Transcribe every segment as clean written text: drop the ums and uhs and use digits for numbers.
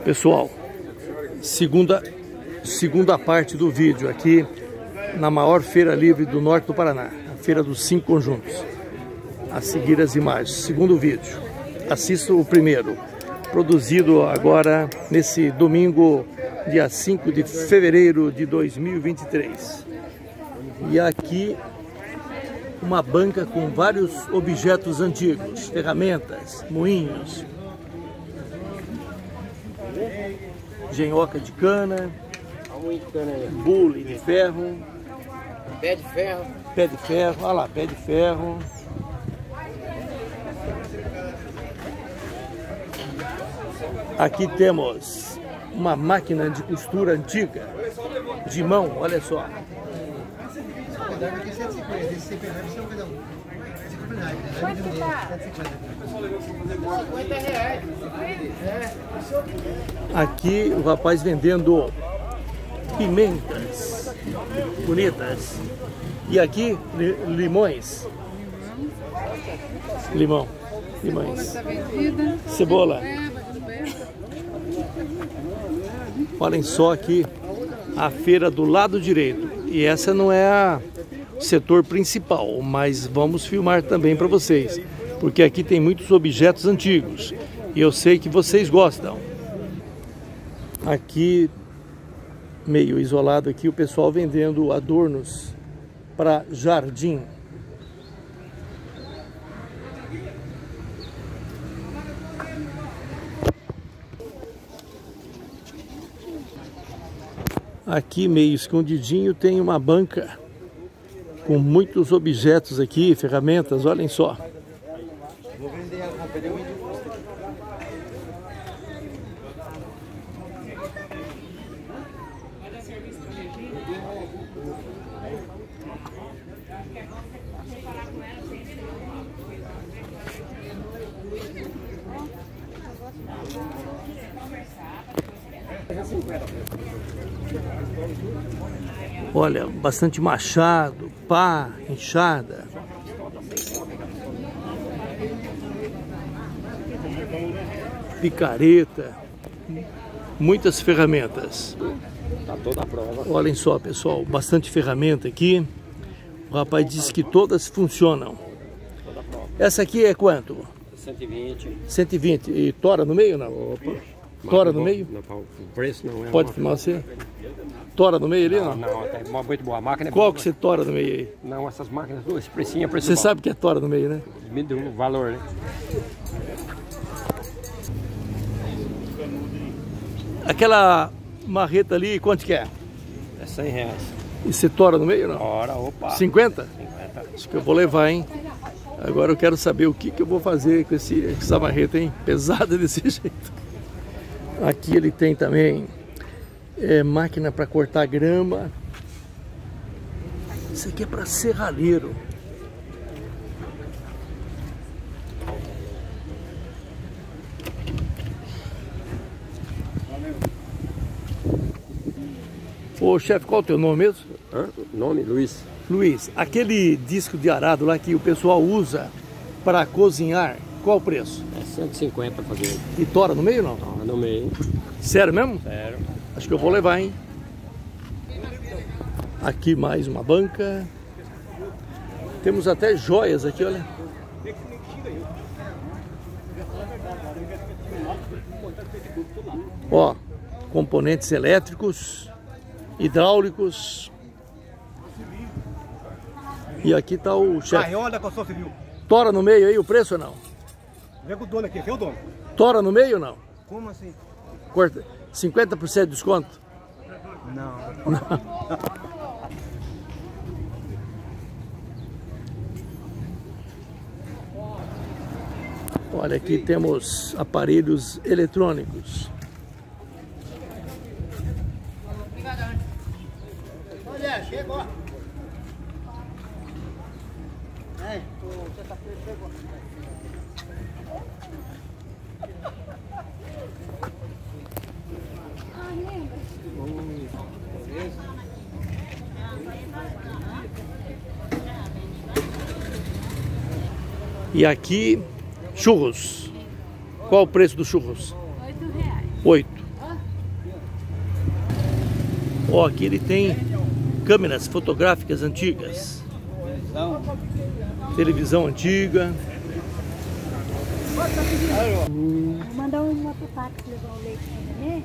Pessoal, segunda parte do vídeo aqui na maior feira livre do norte do Paraná, a Feira dos 5 Conjuntos. A seguir as imagens, segundo vídeo. Assista o primeiro, produzido agora nesse domingo, dia 5 de fevereiro de 2023. E aqui uma banca com vários objetos antigos, ferramentas, moinhos, genhoca de cana, bule de ferro, pé de ferro, olha lá, pé de ferro. Aqui temos uma máquina de costura antiga, de mão, olha só. Aqui o rapaz vendendo pimentas bonitas. E aqui limões. Limões. Cebola. Olhem só aqui a feira do lado direito. E essa não é o setor principal, mas vamos filmar também para vocês, porque aqui tem muitos objetos antigos e eu sei que vocês gostam. Aqui, meio isolado aqui, o pessoal vendendo adornos para jardim. Aqui, meio escondidinho, tem uma banca com muitos objetos aqui, ferramentas, olhem só. Vou vender a compra. Olha, bastante machado, pá, enxada. Picareta. Muitas ferramentas. Tá toda a prova. Olhem só, pessoal, bastante ferramenta aqui. O rapaz disse que todas funcionam. Essa aqui é quanto? 120. 120. E tora no meio, não? Opa. Tora no meio? Não, o preço não é. Pode filmar você? Tora no meio ali, não? Não, é muito boa. A máquina é Qual boa, que você tora no meio aí? Não, essas máquinas, esse precinho é preço Você bom. sabe que é tora no meio, né? Me deu o valor, né? Aquela marreta ali, quanto que é? É 100 reais. E você tora no meio, não? Ora, opa. 50? 50. Acho que eu vou levar, hein? Agora eu quero saber o que eu vou fazer com essa marreta, hein? Pesada desse jeito. Aqui ele tem também máquina para cortar grama. Isso aqui é para serralheiro. Ô chefe, qual é o teu nome mesmo? Nome? Luiz. Luiz, aquele disco de arado lá que o pessoal usa para cozinhar, qual o preço? É 150 para fazer. E tora no meio, não? Ah, no meio. Sério mesmo? Sério. Acho que eu vou levar, hein? Aqui mais uma banca. Temos até joias aqui, olha. Ó, componentes elétricos, hidráulicos. E aqui tá o chefe. Gaiola da construção civil. Tora no meio aí o preço ou não? Vem com o dono aqui, quem é o dono? Tora no meio ou não? Como assim? Corta 50% de desconto? Não. Olha, aqui temos aparelhos eletrônicos. Olha, chegou. E aqui, churros. Qual o preço dos churros? R$8. 8. Ó, aqui ele tem câmeras fotográficas antigas. Televisão antiga. Vou mandar uma pro Pax levar o leite pra neném.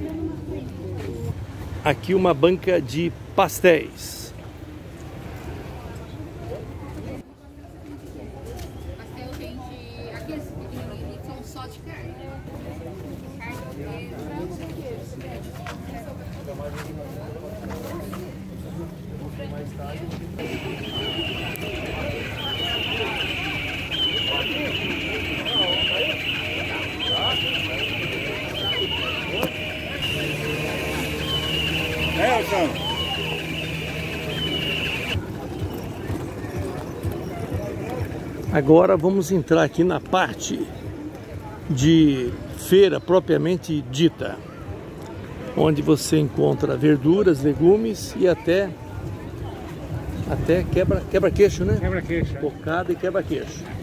Aqui uma banca de pastéis. Pastel, gente, aqueles pequenininhos são só de carne. Agora vamos entrar aqui na parte de feira propriamente dita, onde você encontra verduras, legumes e até quebra-queixo, né? Quebra-queixo. Cocada e quebra-queixo.